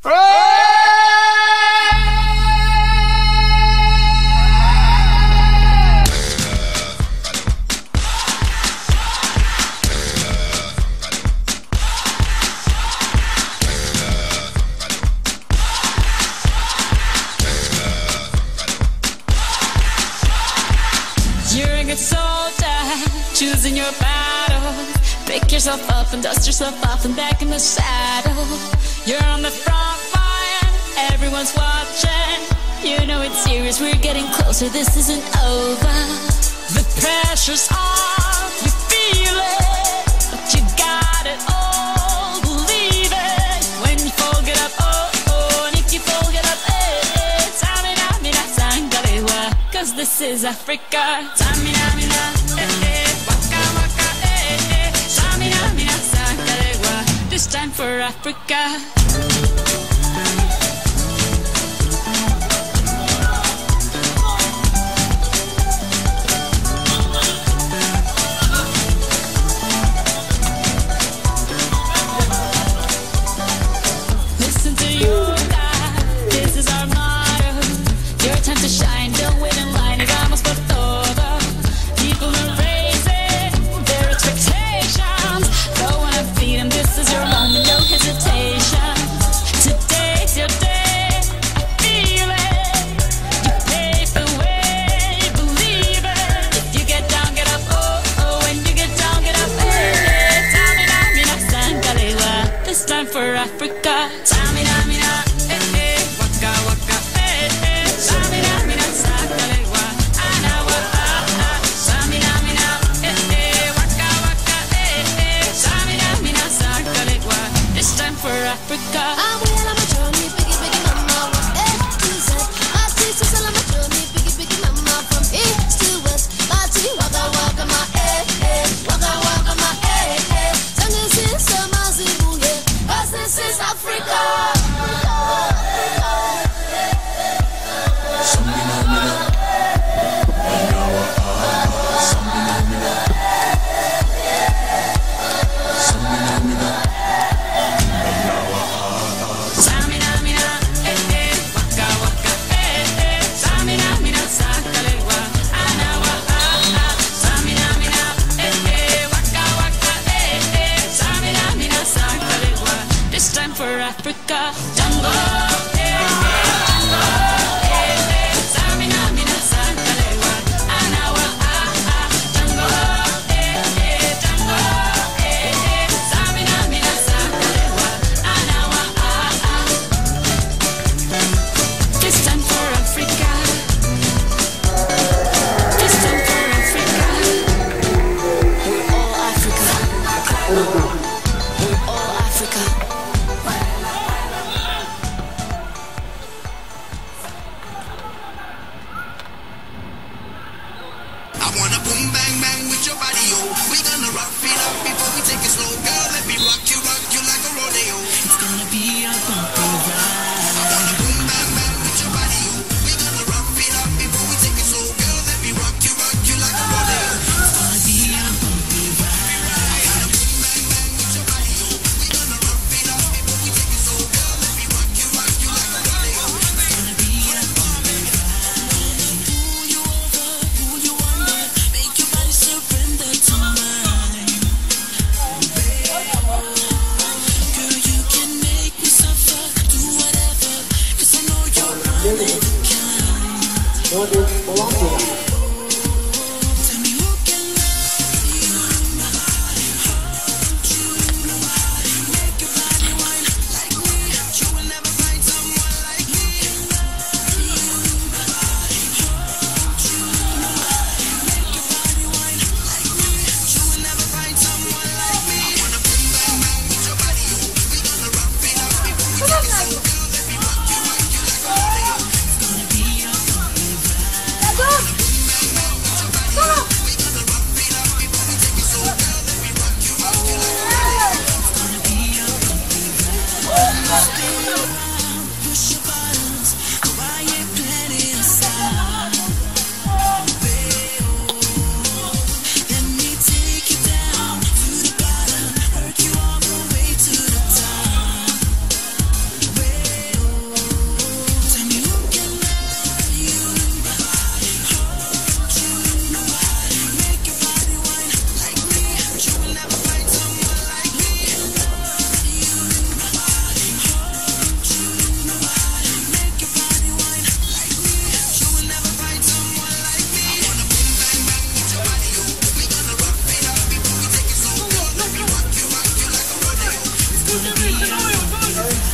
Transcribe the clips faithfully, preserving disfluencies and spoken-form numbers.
Choosing your battle, pick yourself up and dust yourself off and back in the saddle. You're on the front line, everyone's watching. You know it's serious, we're getting closer, this isn't over. The pressure's on, you feel it, but you got it all, believe it. When you fold it up, oh oh, and if you fold it up, eh eh. Tamina mina sangalewa, cause this is Africa. Tamina mina, eh eh. This time for Africa. Listen to you, God. This is our motto. Your time to shine. Don't wait in line. Y vamos por todo. People are raising their expectations. Go on and feed them. This is your moment. No hesitation. Today's your day. I feel it. You pave the way. Believe it. If you get down, get up. Oh, oh. When you get down, get up. Hey, hey. Tamina, mina, sangalewa. This time for Africa. Tamina, mina, eh, eh. Waka, waka, eh, eh. Tamina, mina, sangalewa. Anawa, ah, ah. Tamina, mina, eh, eh. Waka, waka, eh, eh. Tamina, mina, sangalewa. This time for Africa. I'm well on my journey, biggie, biggie mama, from A to Z. My teacher's all on my journey, biggie, biggie mama, from east to west. My tea, waka, waka, my eh, eh. Waka, waka, my eh, eh. Tangi sinsa mazibu, yeah. 'Cause this is Africa. Tamina, mina, eh, eh. Waka, waka, eh, eh. Tamina, mina, sangalewa. Anawa, ah, ah. Tamina, mina, eh, eh. Waka, waka, eh, eh. Tamina, mina, sangalewa. This time for Africa. Jungle, eh, eh. Jungle, eh, eh. Tamina, mina, sangalewa. Anawa, ah, ah. Jungle, eh, eh. Jungle, eh, eh. Tamina, mina, sangalewa. Anawa, ah, ah. This time for Africa. This time for Africa. We're all Africa. We're all Africa. I wanna boom bang bang with your body, yo. We gonna rock it up before we take it slow, girl. Let me rock you, rock you like a rodeo. It's gonna be a bumpy ride. I wanna boom bang bang with your body, yo. We gonna rock it up before we take it slow, girl. Let me rock you, rock you like a rodeo. It's gonna be a bumpy ride. I wanna boom bang bang with your body, yo. We gonna rock it up before we take it slow, girl. Let me rock you, rock you like a rodeo. It's gonna be a bumpy ride. Pull you over, pull you under, make your body surrender to mine. Girl, you can make me suffer, do whatever, 'cause I know you're one of a kind. Tell me who can love you, nobody, hold you, nobody, make your body whine like me. You will never find someone like me. Love you, nobody, hold you, nobody, make your body whine like me. You will never find someone like me. I wanna boom bang bang with your body, yo. We gonna rock it up before we take it slow, girl. Let me rock you, rock you like a rodeo. It's gonna be a bumpy ride.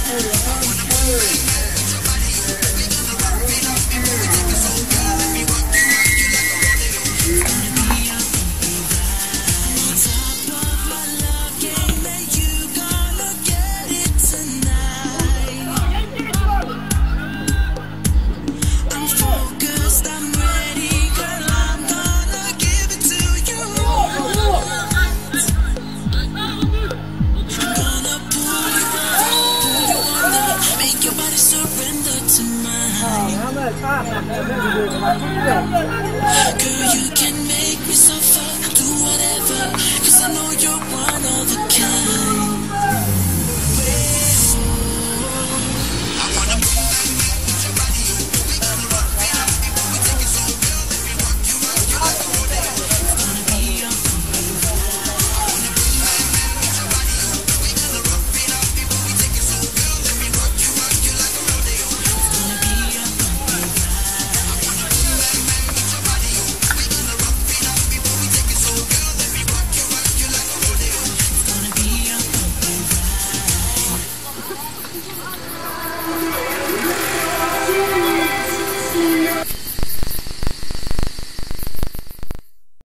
Girl, you can make me so far.